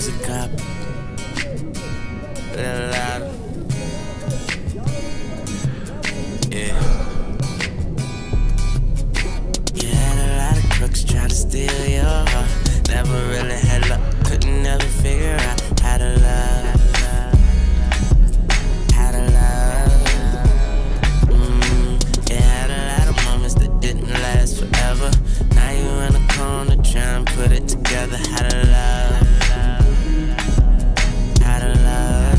music up. A little louder. Yeah. You had a lot of crooks try to steal your heart. Never really had luck, couldn't never figure out how to love. How to love. You had a lot of moments that didn't last forever. Now you in the corner trying to put it together. How to love. How to love.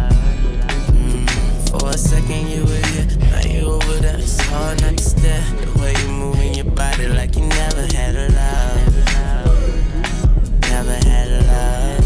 For a second you were here, now you over there. It's hard not to stare. The way you moving your body like you never had a love. Never had a love.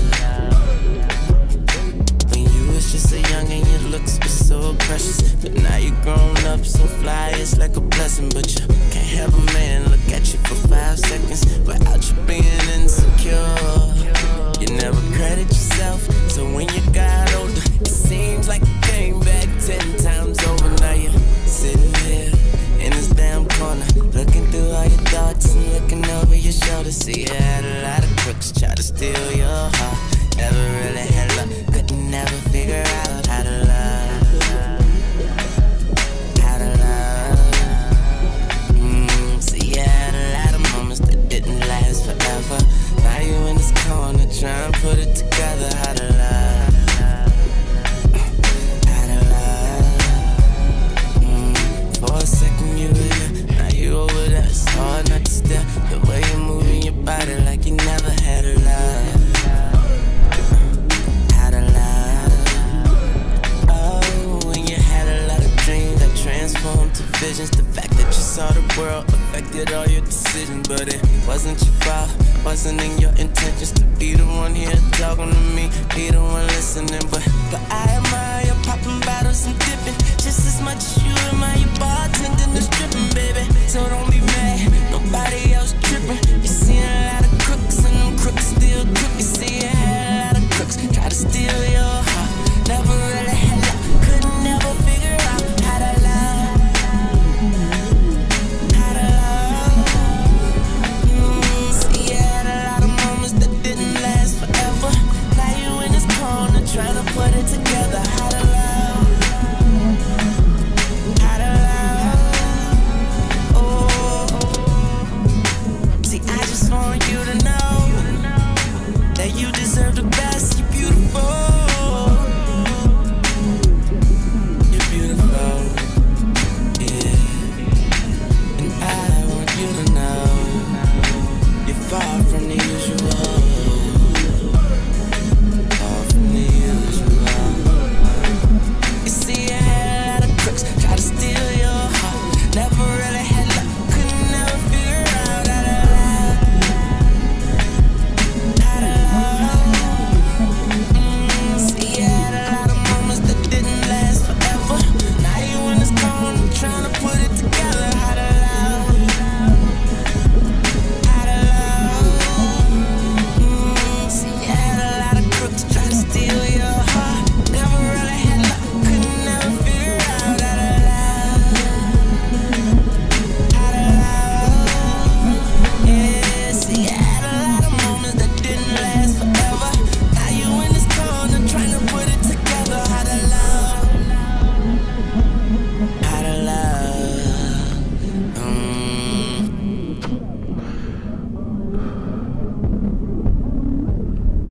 When you was just a young and your looks were so precious, but now you grown up so fly, it's like a blessing. But you can't have a man look at you for 5 seconds without you being insecure. You never credit yourself, so when you got older, it seems like you came back 10 times over. Now you're sitting here in this damn corner, looking through all your thoughts and looking over your shoulder. See, you had a lot of crooks try to steal your heart. Never really had luck, couldn't never figure out how to love. How to love. See, you had a lot of moments that didn't last forever. Now you in this corner trying to put it together. How to love. How to love. For a second you were here, now you over there. It's hard not to stare. The way you're moving your body like you never had a love. How to love. Oh, when you had a lot of dreams that transformed to visions. The fact that you saw the world affected all your decisions, but it wasn't your fault, wasn't in your intentions to be the one here talking to me, be the one listening. But I admire you popping bottles and dipping just as much as you admire your bartending and stripping, baby. So don't be mad, nobody else tripping. You seen a lot of crooks and them crooks still crook. You see you had a lot of crooks try to steal your heart. Never really had luck, couldn't never figure out how to love. How to love. See, you had a lot of moments that didn't last forever. Now you in this corner trying to put it together. How to love. How to love. Oh. See, I just want you to know that you deserve the best. You're beautiful. You're beautiful. Yeah. And I want you to know you're far